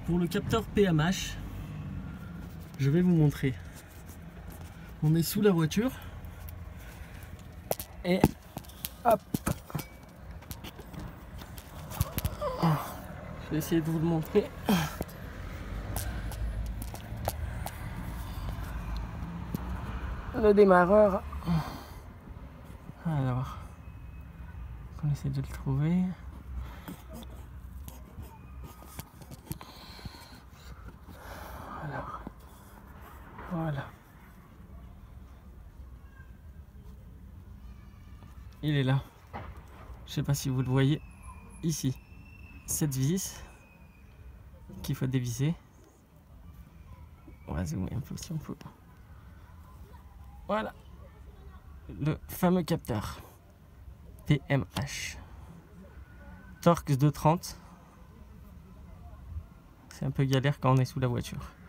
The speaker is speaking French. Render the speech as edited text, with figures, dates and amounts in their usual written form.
Pour le capteur PMH, je vais vous montrer. On est sous la voiture et hop. Je vais essayer de vous le montrer. Le démarreur. Alors, on essaie de le trouver. Alors, voilà. Il est là. Je sais pas si vous le voyez ici. Cette vis qu'il faut dévisser. On va zoomer un peu si on peut. Voilà. Le fameux capteur PMH. Torx 230. C'est un peu galère quand on est sous la voiture.